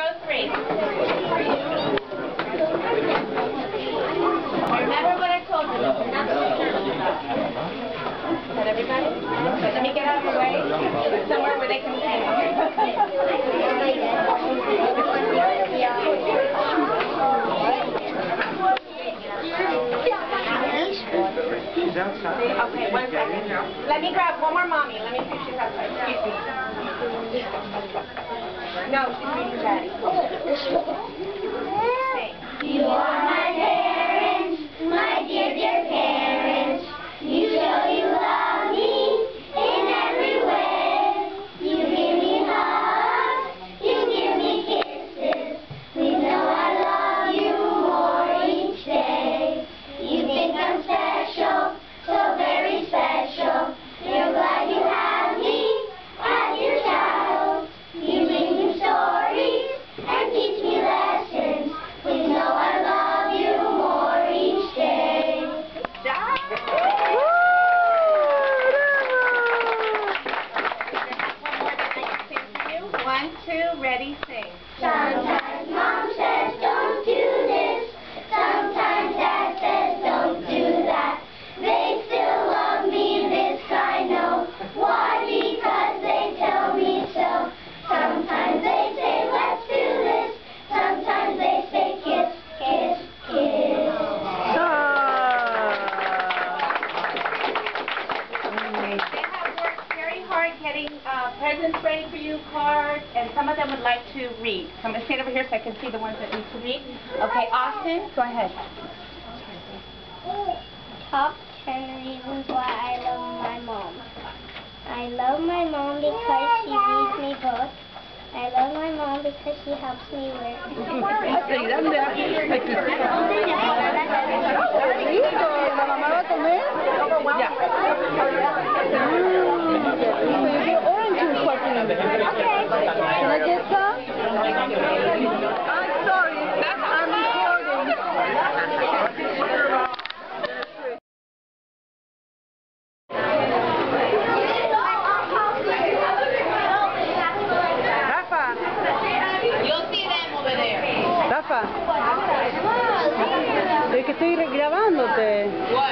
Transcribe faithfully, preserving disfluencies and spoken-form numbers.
row three. Remember what I told you. Is that everybody? Okay, let me get out of the way. Somewhere where they can see. Okay, one second. Let me grab one more mommy. Let me see if she's outside. Excuse me. No, she's reading daddy. You are my parents, my dear, dear parents. You show you love me in every way. You give me hugs, you give me kisses. Please know I love you more each day. You think I'm special, so very special. You're glad you have me as your child. You bring me stories and teach me lessons. Please know I love you more each day. One, two, ready, sing. Sometimes Mom says don't do this. Sometimes Dad says don't do that. They still love me, this I know. Why? Because they tell me so. Sometimes they say let's do this. Sometimes they say kiss, kiss, kiss. They have worked very hard getting uh, presents ready for you, cards, and some of them would like to read. So I'm going to stand over here so I can see the ones that need to read. Okay, Austin, go ahead. Top ten reasons why I love my mom. I love my mom because she reads me books. I love my mom because she helps me work. ¿La mamá va a comer? Ya. Orange juice for me. Can I get some? I'm sorry. I'm recording. Rafa, es que estoy grabándote.